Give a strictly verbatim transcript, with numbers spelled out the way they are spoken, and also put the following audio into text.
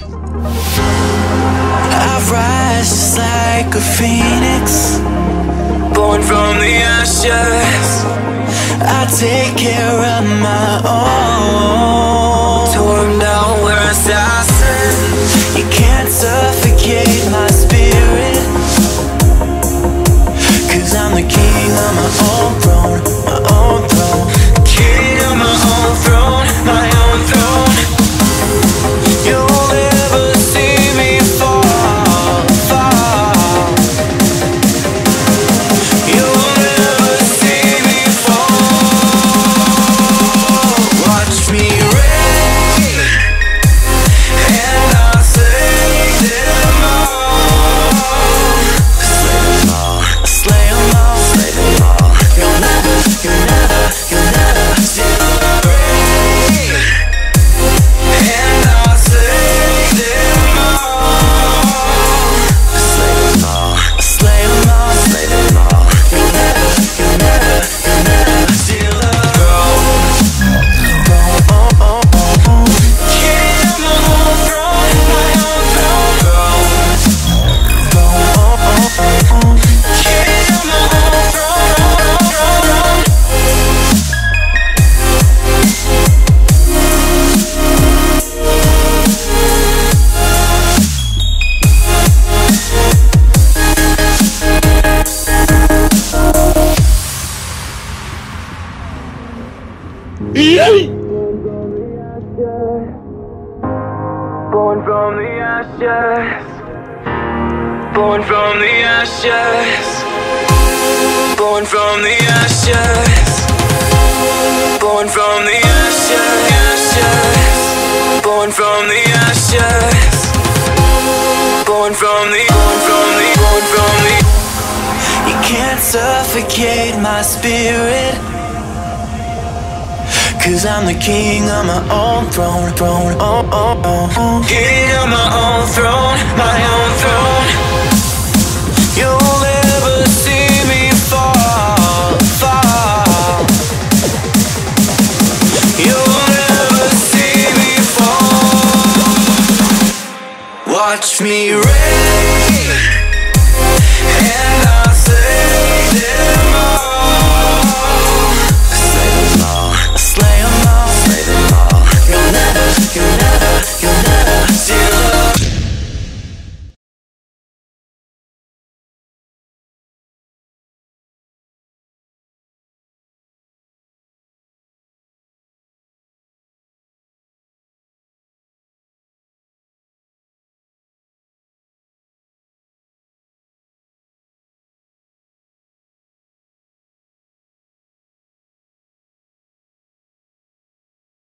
I rise just like a phoenix, born from the ashes. I take care of my own. Torn down where assassin. You can't suffocate my spirit, 'cause I'm the king of my own throne, my own throne. King of my own throne, my own throne. You'll never see me fall, fall. You'll never see me fall. Watch me reign, and I'll slay them all. Slay them all, slay them all, slay them all. You'll never, you'll never, you'll never see me reign, and I'll slay them all. Slay them all, slay them all, slay them all. You'll never, you'll never, you'll never see the throne. Oh, oh, oh, oh. King of my own throne, my own throne. Oh, oh, oh, oh. King of my own throne. Born from the ashes, born from the ashes, born from the ashes, born from the ashes, born from the ashes, born from the, born from the, born from the. You can't suffocate my spirit, 'cause I'm the king of my own throne, throne, oh, oh, oh, oh. King of my own throne, my own throne. You'll never see me fall, fall. You'll never see me fall. Watch me reign, and I'll slay them all. Slay them all, slay them all, slay them all. You'll never, you'll never, you'll never see